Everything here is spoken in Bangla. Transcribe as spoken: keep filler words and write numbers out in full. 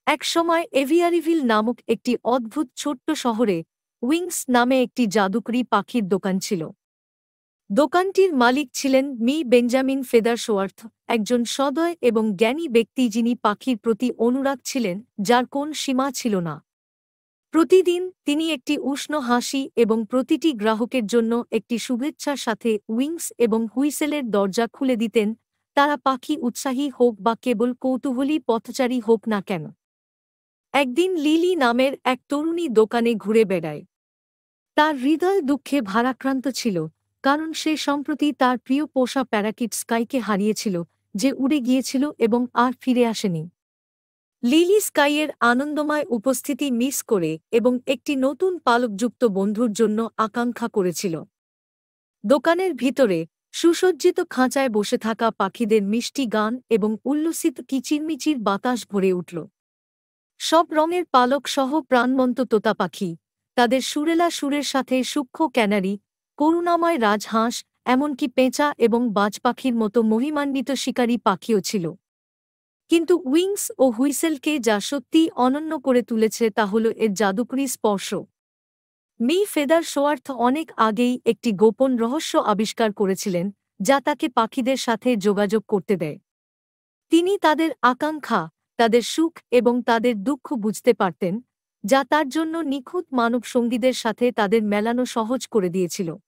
একসময় এভিয়ারিভিল নামক একটি অদ্ভুত ছোট্ট শহরে উইংস নামে একটি জাদুকরী পাখির দোকান ছিল। দোকানটির মালিক ছিলেন মি বেঞ্জামিন ফেদারশোয়ার্থ, একজন সদয় এবং জ্ঞানী ব্যক্তি যিনি পাখির প্রতি অনুরাগ ছিলেন যার কোন সীমা ছিল না। প্রতিদিন তিনি একটি উষ্ণ হাসি এবং প্রতিটি গ্রাহকের জন্য একটি শুভেচ্ছার সাথে উইংস এবং হুইসেলের দরজা খুলে দিতেন, তারা পাখি উৎসাহী হোক বা কেবল কৌতূহলী পথচারী হোক না কেন। একদিন লিলি নামের এক তরুণী দোকানে ঘুরে বেড়ায়। তার হৃদয় দুঃখে ভারাক্রান্ত ছিল, কারণ সে সম্প্রতি তার প্রিয় পোষা প্যারাকিট স্কাইকে হারিয়েছিল, যে উড়ে গিয়েছিল এবং আর ফিরে আসেনি। লিলি স্কাইয়ের আনন্দময় উপস্থিতি মিস করে এবং একটি নতুন পালকযুক্ত বন্ধুর জন্য আকাঙ্ক্ষা করেছিল। দোকানের ভিতরে সুসজ্জিত খাঁচায় বসে থাকা পাখিদের মিষ্টি গান এবং উল্লসিত কিচিরমিচির বাতাস ভরে উঠল। সব রঙের পালক সহ প্রাণবন্ত তোতা পাখি, তাদের সুরেলা সুরের সাথে সূক্ষ্ম ক্যানারি, করুণাময় রাজহাঁস, এমনকি পেঁচা এবং বাজ পাখির মতো মহিমান্বিত শিকারী পাখিও ছিল। কিন্তু উইংস ও হুইসেলকে যা সত্যিই অনন্য করে তুলেছে তা হল এর জাদুকরী স্পর্শ। মি ফেদারশোয়ার্থ অনেক আগেই একটি গোপন রহস্য আবিষ্কার করেছিলেন যা তাকে পাখিদের সাথে যোগাযোগ করতে দেয়। তিনি তাদের আকাঙ্ক্ষা, তাদের সুখ এবং তাদের দুঃখ বুঝতে পারতেন, যা তার জন্য নিখুঁত মানব সঙ্গীদের সাথে তাদের মেলানো সহজ করে দিয়েছিল।